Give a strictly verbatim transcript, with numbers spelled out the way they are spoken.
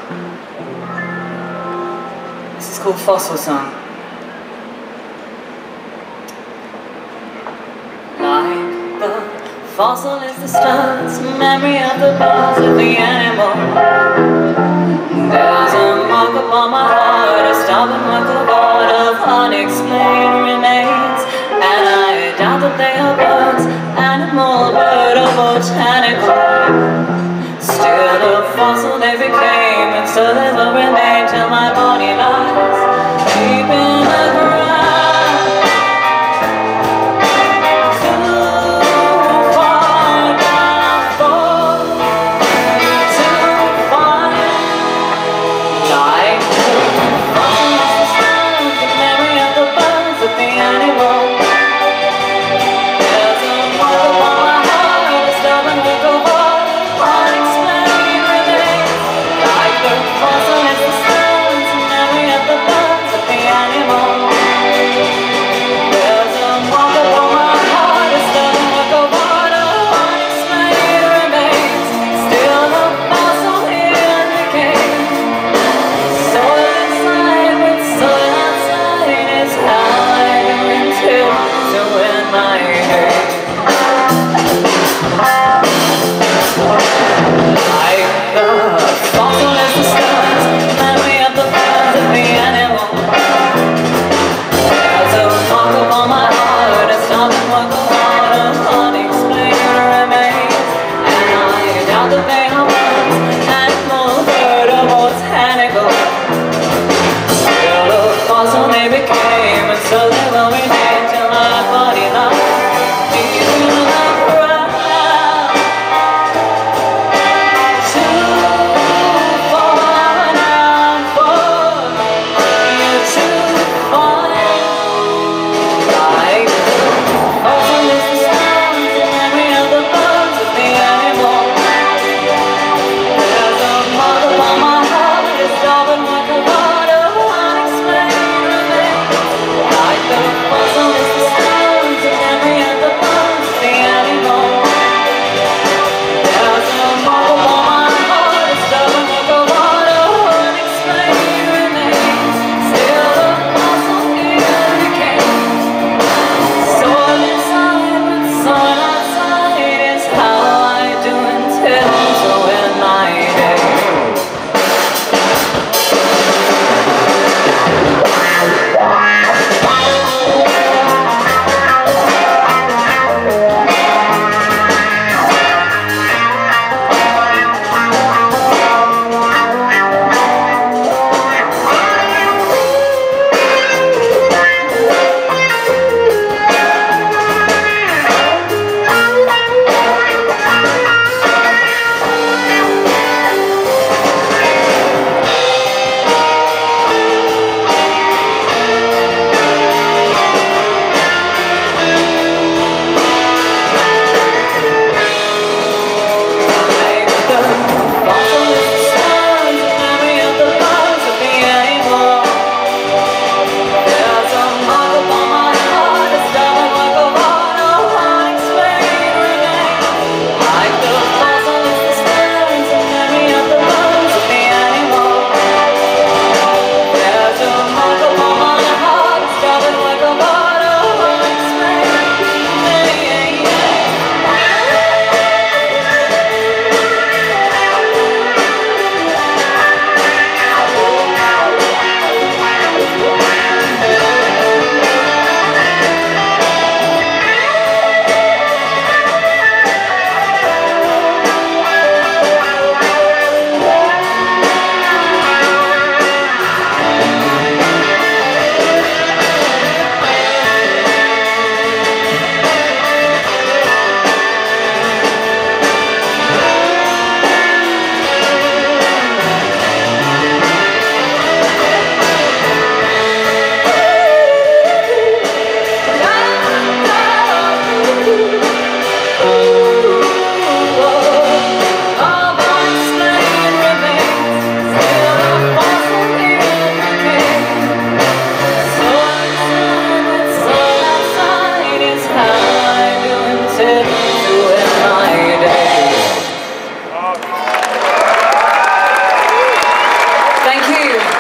This is called Fossil Song. Like the fossil is the stars, memory of the bones of the animal. There's a mark upon my heart, a stubborn mark of art of unexplained remains. And I doubt that they are birds, animal, bird, or botanical. Still a fossil they became, and so they will remain till my body lies deep in the ground. Too far down for you to find. Like the fossil is the sound, the memory of the birds, of the animal. There's a mark upon my heart, a stubborn book of art, unexplained remains. Like the fossil is the sound, the memory of Thank you.